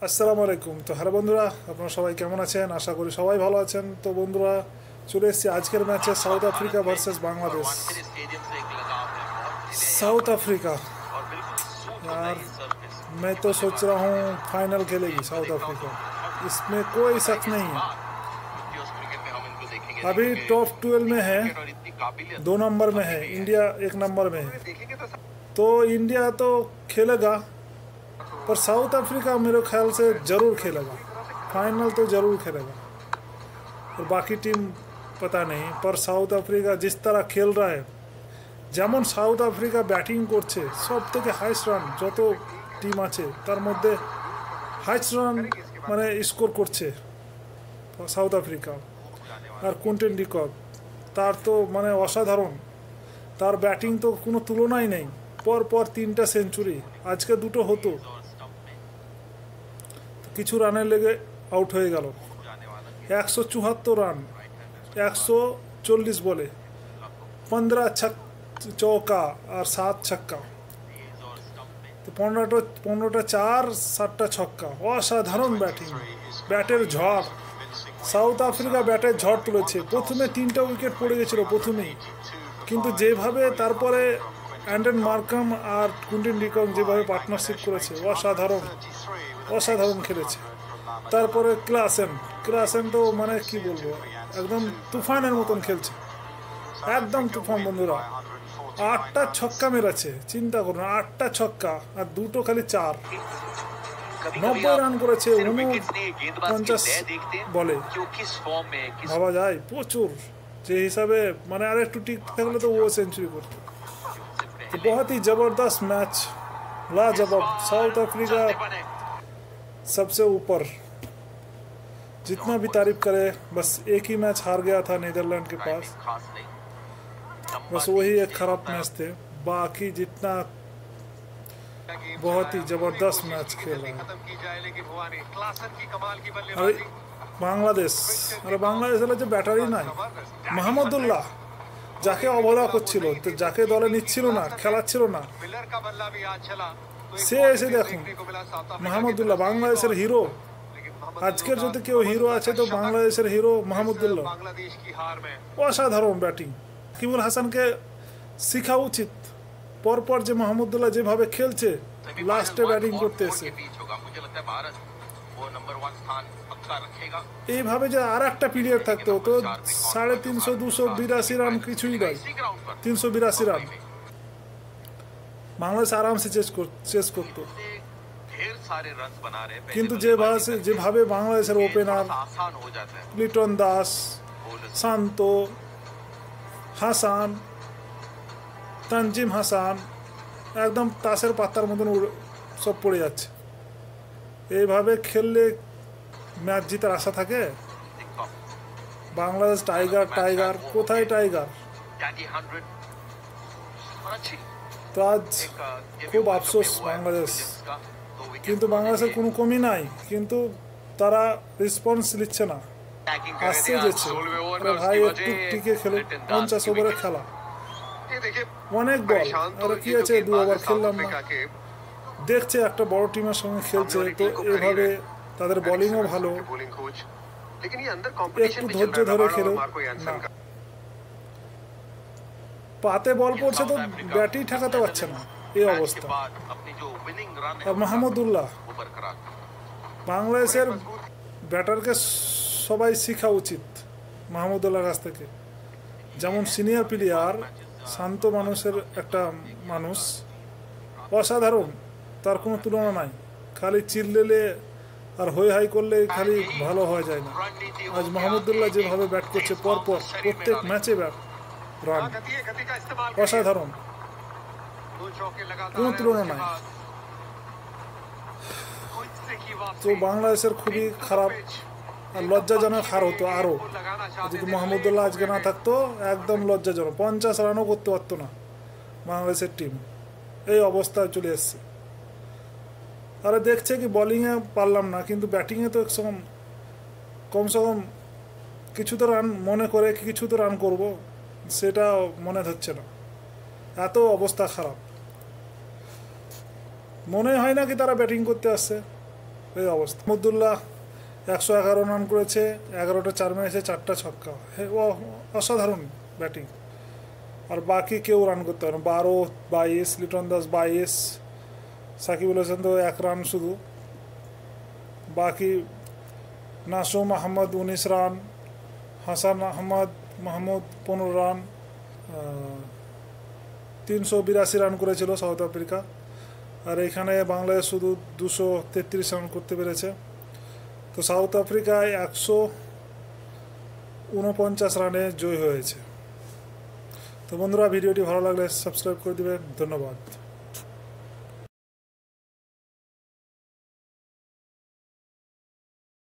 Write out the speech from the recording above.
আসসালামু আলাইকুম। তো হ্যালো বন্ধুরা, আপনারা সবাই কেমন আছেন? আশা করি সবাই ভালো আছেন। তো বন্ধুরা, চলে এসেছি আজকের ম্যাচে South Africa versus Bangladesh. South Africa यार, मैं तो सोच रहा हूँ फाइनल खेलेगी साउथ अफ्रीका, इसमें कोई शक नहीं है। अभी टॉप 12 में है, 2 नंबर में है, इंडिया 1 नंबर में है। तो इंडिया तो खेलेगा, पर साउथ अफ्रीका मेरे ख्याल से ज़रूर खेलेगा, फाइनल तो ज़रूर खेलेगा। और बाकी टीम पता नहीं, पर साउथ अफ्रीका जिस तरह खेल रहा है, যেমন সাউথ আফ্রিকা ব্যাটিং করছে, সব থেকে হাইস্ট রান যত টিম আছে তার মধ্যে হাইস্ট রান মানে স্কোর করছে সাউথ আফ্রিকা। আর কুইন্টন ডিকক, তার তো মানে অসাধারণ, তার ব্যাটিং তো কোনো তুলনাই নেই। পর পর 3টা সেঞ্চুরি, আজকে 2টো হতো, কিছু রানের লেগে আউট হয়ে গেল। 174 রান 140 বলে, 15 চৌকা আর 7 ছক্কা, তো 15টা 4 7টা ছক্কা। অসাধারণ ব্যাটিং, ব্যাটের ঝড়। সাউথ আফ্রিকা ব্যাটের ঝড় তুলেছে। প্রথমে 3টা উইকেট পড়ে গেছিল প্রথমেই, কিন্তু যেভাবে তারপরে অ্যান্ডন মার্কাম আর কুইন্টন ডিকক যেভাবে পার্টনারশিপ করেছে, অসাধারণ অসাধারণ খেলেছে। তারপরে ক্লাসেন তো মানে কি বলবো, একদম তুফানের মতন খেলছে, একদম তুফান বন্ধুরা। 8টা ছক্কা মেরেছে, চিন্তা করুন, 8টা ছক্কা আর 2টো খালি 4। 90 রান করেছে 49 বলে, ভাবা যায় প্রচুর। যে হিসাবে মানে আর একটু ঠিক থাকলে তো ও সেঞ্চুরি করতো। तो बहुत ही ज़बरदस्त मैच, लाजवाब। साउथ अफ्रीका सबसे ऊपर, जितना भी तारीफ करे, बस एक ही मैच हार गया था नीदरलैंड के पास, बस वही एक खराब मैच थे। बाकी जितना बहुत ही ज़बरदस्त मैच खेल रहा है। अरे बांग्लादेश, যে ব্যাটারি নাই, মাহমুদুল্লাহ যাকে অবহেলা করছিল, তো যাকে দলে নিচ্ছিল না, খেলাচ্ছিল না, সে এসে দেখুন মাহমুদুল্লাহ, বাংলাদেশের হিরো। আজকের যদি কেউ হিরো আছে তো বাংলাদেশের হিরো মাহমুদুল্লাহ। অসাধারণ ব্যাটিং। সাকিবুল হাসানকে শেখা উচিত, পরপর যে মাহমুদুল্লাহ যেভাবে খেলছে, লাস্টে ব্যাটিং করতে এসে এইভাবে যে আর একটা পিরিয়ড থাকতো তো 350 282 রান কিছুই নয়। 382 রান বাংলাদেশ আরামসে চেস করতো। কিন্তু যেভাবে বাংলাদেশের ওপেনার লিটন দাস, শান্ত, হাসান, তানজিম হাসান একদম তাসের পাতার মতন সব পড়ে যাচ্ছে। এইভাবে খেললে ম্যাচ জিতার আশা থাকে? বাংলাদেশ টাইগার কোথায় টাইগার? তো আজ খুব আফসোস বাংলাদেশ, কিন্তু বাংলাদেশের কোনো কমি নাই, কিন্তু তারা রেসপন্স নিচ্ছে না, আসছে যেছে। ভাই একটু টিকে খেলো, 50 ওভারের খেলা, অনেক বল, আর কি আছে 2 ওভার খেললাম না। দেখছে একটা বড় টিমের সঙ্গে খেলছে, তো এভাবে তাদের বোলিংও ভালো, একটু ধৈর্য ধরে খেলো না। পাতে বল পড়ছে তো ব্যাটই ঠেকাতে পারছে না, এই অবস্থা। আর মাহমুদুল্লাহ, বাংলাদেশের ব্যাটারকে সবাই শেখা উচিত মাহমুদুল্লাহর কাছ থেকে। যেমন সিনিয়র প্লেয়ার, শান্ত মানুষের একটা মানুষ, অসাধারণ, তার কোনো তুলনা নাই। খালি চিল্লেলে আর হই হাই করলে খালি ভালো হয়ে যায় না। আজ মাহমুদুল্লাহ যেভাবে ব্যাট করছে, পরপর প্রত্যেক ম্যাচে রান, অসাধারণ, কোনো তুলনা নাই। তো বাংলাদেশের খুবই খারাপ আর লজ্জাজনক হার হতো আরও, যদি মাহমুদুল্লাহ আজকে না থাকতো, একদম লজ্জাজনক। 50 রানও করতে পারতো না বাংলাদেশের টিম, এই অবস্থায় চলে এসছে। আরে দেখছে কি বোলিংয়ে পারলাম না, কিন্তু ব্যাটিংয়ে তো কমসে কম কিছু তো রান মনে করে, কিছু তো রান করব, সেটা মনে হচ্ছে না। এত অবস্থা খারাপ, মনে হয় না কি তারা ব্যাটিং করতে আসছে। এই অবস্থা। মাহমুদুল্লাহ 111 রান করেছে, 11টা 4 মেরেছে, 4টা ছক্কা। অসাধারণ ব্যাটিং। আর বাকি কেউ রান করতে পারে না। 12, 22, লিটন দাস 22, সাকিবুল হাসান তো 1 রান শুধু। বাকি Nasum Ahmed 19 run, Hasan Ahmed Mahmud 15 run, 382 run করেছিল সাউথ আফ্রিকা। আর এখানে বাংলাদেশ শুধু 233 রান করতে পেরেছে। তো সাউথ আফ্রিকায় 149 রানে জয় হয়েছে। তো বন্ধুরা, ভিডিওটি ভালো লাগলে সাবস্ক্রাইব করে দেবেন। ধন্যবাদ।